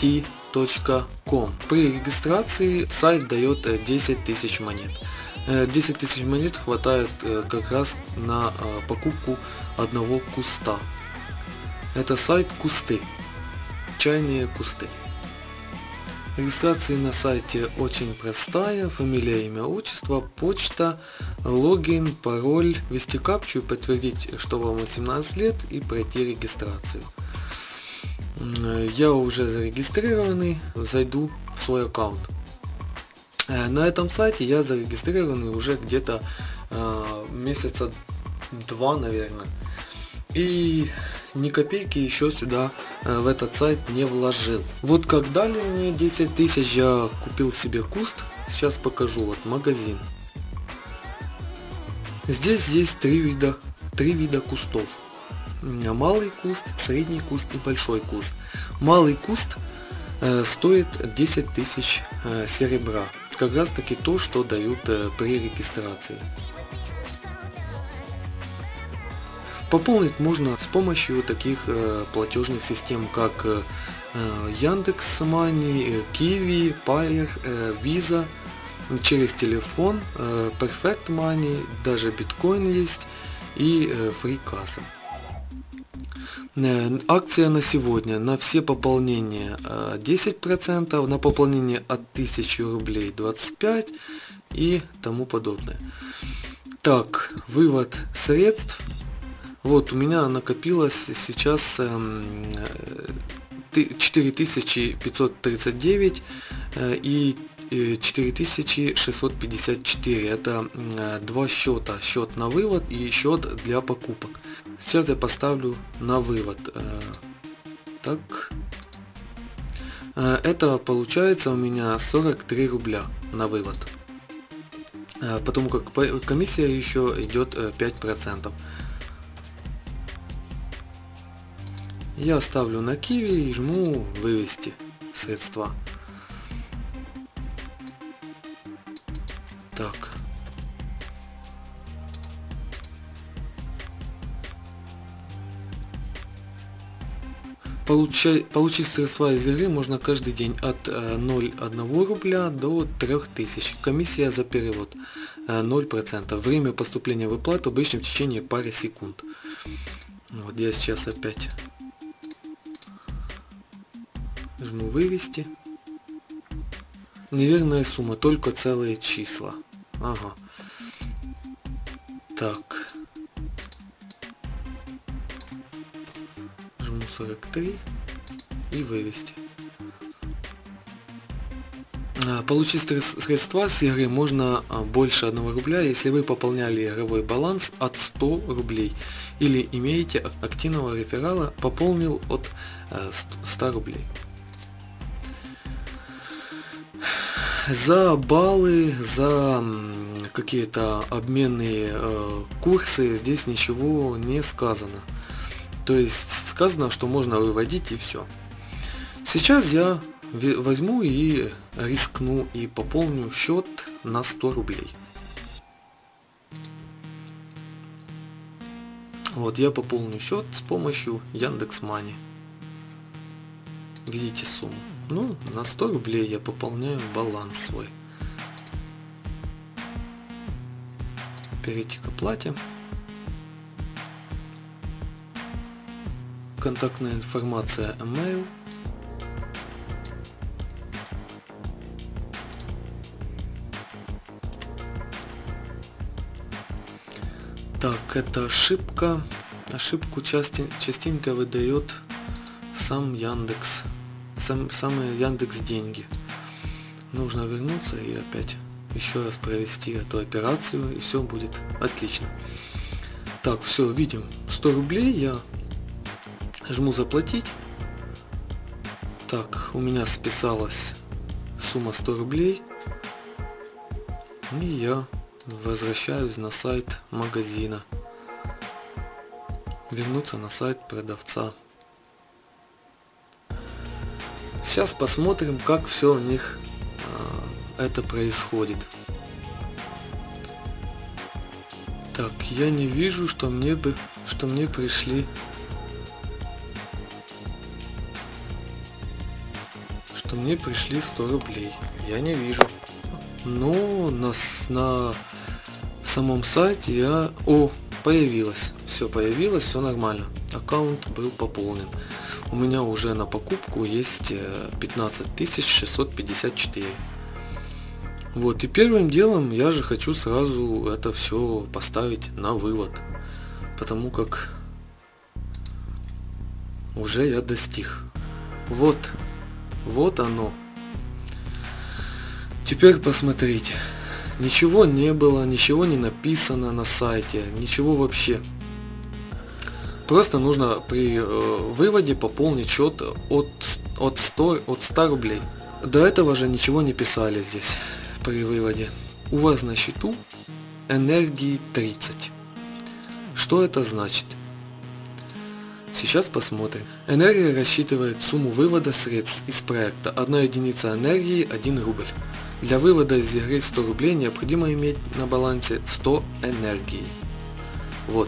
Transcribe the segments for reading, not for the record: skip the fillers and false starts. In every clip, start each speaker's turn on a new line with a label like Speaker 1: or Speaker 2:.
Speaker 1: NFT.com. При регистрации сайт дает 10 тысяч монет. 10 тысяч монет хватает как раз на покупку одного куста. Это сайт Кусты. Чайные кусты. Регистрация на сайте очень простая. Фамилия, имя, отчество, почта, логин, пароль, ввести капчу, подтвердить, что вам 18 лет и пройти регистрацию. Я уже зарегистрированный, зайду в свой аккаунт. На этом сайте я зарегистрированный уже где-то месяца 2, наверное. И ни копейки еще сюда в этот сайт не вложил. Вот как дали мне 10 тысяч, я купил себе куст. Сейчас покажу. Вот магазин. Здесь есть три вида кустов. Малый куст, средний куст и большой куст. Малый куст стоит 10 тысяч серебра. Как раз таки то, что дают при регистрации. Пополнить можно с помощью таких платежных систем, как Яндекс.Мани, Kiwi, Payeer, Visa, через телефон, Perfect Money, даже биткоин есть и FreeCassa. Акция на сегодня: на все пополнения 10%, на пополнение от 1000 рублей 25% и тому подобное. Так, вывод средств. Вот у меня накопилось сейчас 4539 и 4654. Это два счета. Счет на вывод и счет для покупок. Сейчас я поставлю на вывод. Так. Это получается у меня 43 рубля на вывод. Потому как комиссия еще идет 5%. Я ставлю на Kiwi и жму вывести средства. Так. Получить средства из игры можно каждый день от 0,1 рубля до 3000. Комиссия за перевод 0%. Время поступления выплат обычно в течение пары секунд. Вот я сейчас опять жму вывести. Неверная сумма, только целые числа. Ага. Так. Жму 43 и вывести. Получить средства с игры можно больше 1 рубля, если вы пополняли игровой баланс от 100 рублей или имеете активного реферала, пополнил от 100 рублей. За баллы, за какие-то обменные курсы здесь ничего не сказано. То есть сказано, что можно выводить и все. Сейчас я возьму и рискну и пополню счет на 100 рублей. Вот я пополню счет с помощью Яндекс.Мани. Видите сумму. Ну, на 100 рублей я пополняю баланс свой. Перейти к оплате. Контактная информация, email. Так, это ошибка. Ошибку частенько выдает сам Яндекс. Самые Яндекс деньги. Нужно вернуться и опять еще раз провести эту операцию, и все будет отлично. Так, все, видим 100 рублей. Я жму заплатить. Так, у меня списалась сумма 100 рублей. И я возвращаюсь на сайт магазина. Вернуться на сайт продавца. Сейчас посмотрим, как все у них это происходит. Так, я не вижу, что мне пришли что мне пришли 100 рублей. Я не вижу. Но на самом сайте я... О, появилось. Все появилось, все нормально. Аккаунт был пополнен. У меня уже на покупку есть 15 654. Вот, и первым делом я же хочу сразу это все поставить на вывод. Потому как уже я достиг. Вот оно. Теперь посмотрите. Ничего не было, ничего не написано на сайте, ничего вообще. Просто нужно при выводе пополнить счет от 100 рублей. До этого же ничего не писали здесь при выводе. У вас на счету энергии 30. Что это значит? Сейчас посмотрим. Энергия рассчитывает сумму вывода средств из проекта. 1 единица энергии 1 рубль. Для вывода из игры 100 рублей необходимо иметь на балансе 100 энергии. Вот.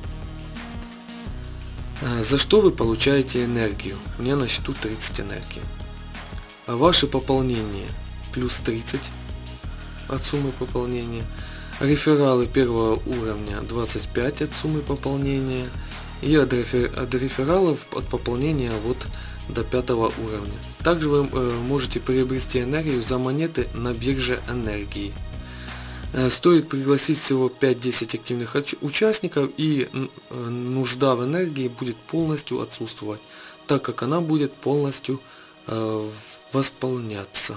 Speaker 1: За что вы получаете энергию? У меня на счету 30 энергии. А ваше пополнение плюс 30 от суммы пополнения. Рефералы первого уровня 25 от суммы пополнения. И от рефералов от пополнения вот до 5 уровня. Также вы можете приобрести энергию за монеты на бирже энергии. Стоит пригласить всего 5-10 активных участников, и нужда в энергии будет полностью отсутствовать, так как она будет полностью восполняться.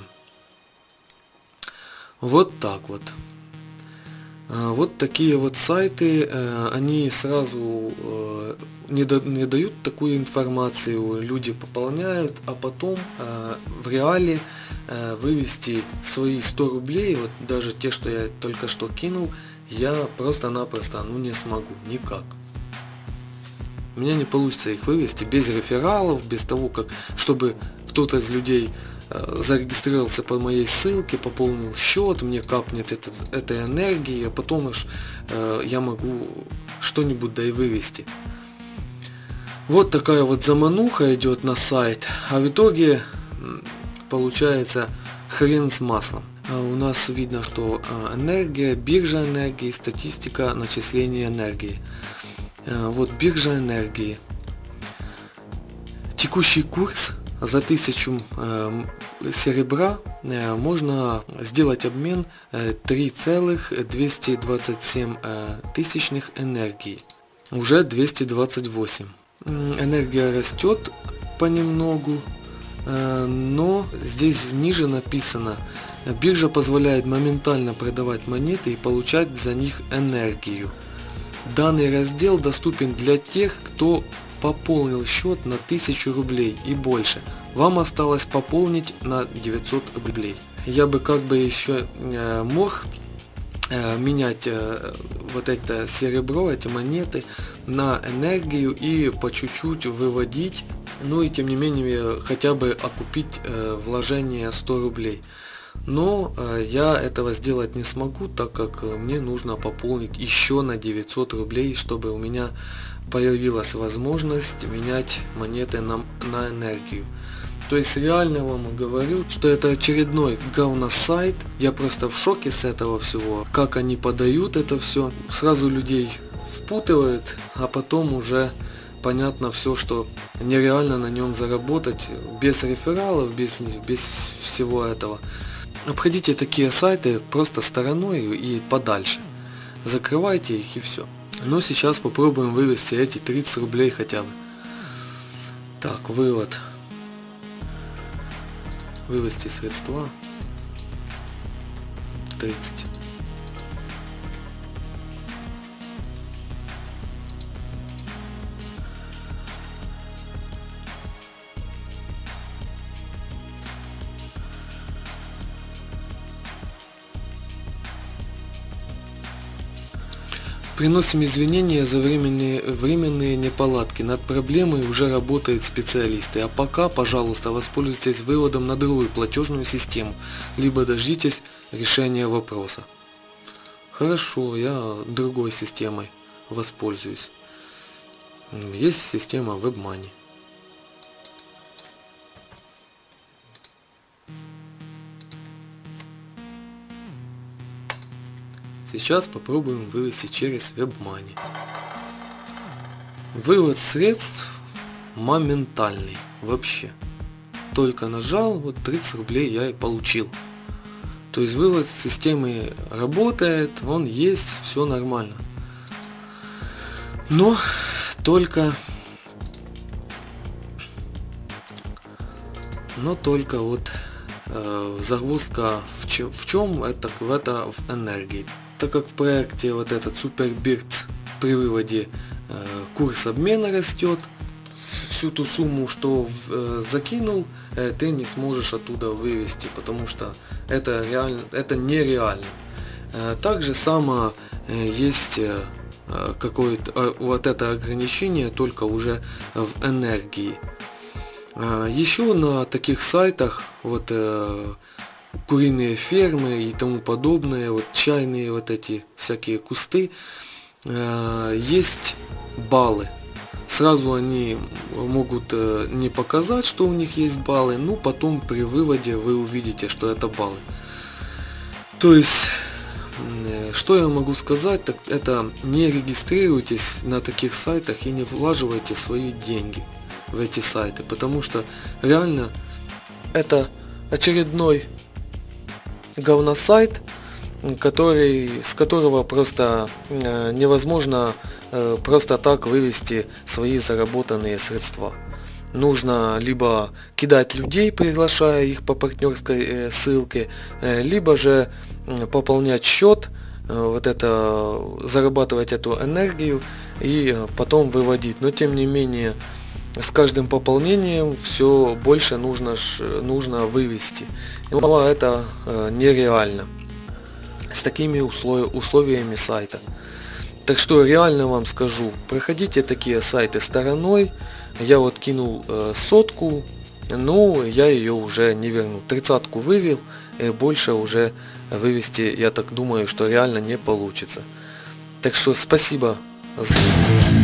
Speaker 1: Вот так вот. Вот такие вот сайты, они сразу не дают такую информацию, люди пополняют, а потом в реале вывести свои 100 рублей, вот даже те, что я только что кинул, я просто-напросто не смогу, никак. У меня не получится их вывести без рефералов, без того, чтобы кто-то из людей зарегистрировался по моей ссылке, пополнил счет, мне капнет этой энергии, а потом уж я могу что-нибудь да и вывести. Вот такая вот замануха идет на сайт, а в итоге получается хрен с маслом. У нас видно, что энергия, биржа энергии, статистика начисления энергии. Вот биржа энергии. Текущий курс за 1000 серебра можно сделать обмен 3,227 тысячных энергии. Уже 228. Энергия растет понемногу, но здесь ниже написано: биржа позволяет моментально продавать монеты и получать за них энергию. Данный раздел доступен для тех, кто пополнил счет на 1000 рублей и больше. Вам осталось пополнить на 900 рублей. Я бы еще мог менять вот это серебро, эти монеты на энергию и по чуть-чуть выводить, ну и тем не менее хотя бы окупить вложение 100 рублей. Но я этого сделать не смогу, так как мне нужно пополнить еще на 900 рублей, чтобы у меня появилась возможность менять монеты на энергию. То есть реально вам говорю, что это очередной говносайт. Я просто в шоке с этого всего. Как они подают это все. Сразу людей впутывают, а потом уже понятно все, что нереально на нем заработать без рефералов, без всего этого. Обходите такие сайты просто стороной и подальше. Закрывайте их и все. Но сейчас попробуем вывести эти 30 рублей хотя бы. Так, вывод. Вывести средства. 30. Приносим извинения за временные неполадки. Над проблемой уже работают специалисты. А пока, пожалуйста, воспользуйтесь выводом на другую платежную систему, либо дождитесь решения вопроса. Хорошо, я другой системой воспользуюсь. Есть система WebMoney. Сейчас попробуем вывести через WebMoney. Вывод средств моментальный вообще. Только нажал, вот 30 рублей я и получил. То есть вывод системы работает, он есть, все нормально. Но только вот загвоздка в чем это в энергии. Так как в проекте вот этот Супербирц при выводе курс обмена растет, всю ту сумму, что закинул, ты не сможешь оттуда вывести, потому что это нереально. Также само есть какое-то вот это ограничение, только уже в энергии. Еще на таких сайтах, вот куриные фермы и тому подобное, вот чайные вот эти всякие кусты, есть баллы. Сразу они могут не показать, что у них есть баллы, но потом при выводе вы увидите, что это баллы. То есть, что я могу сказать, так это не регистрируйтесь на таких сайтах и не влаживайте свои деньги в эти сайты, потому что реально это очередной говносайт, с которого просто невозможно просто так вывести свои заработанные средства. Нужно либо кидать людей, приглашая их по партнерской ссылке, либо же пополнять счет, вот это, зарабатывать эту энергию и потом выводить. Но тем не менее, с каждым пополнением все больше нужно вывести. И это нереально с такими условиями сайта. Так что реально вам скажу, проходите такие сайты стороной. Я вот кинул 100, но я ее уже не верну. 30-ку вывел, и больше уже вывести, я так думаю, что реально не получится. Так что спасибо за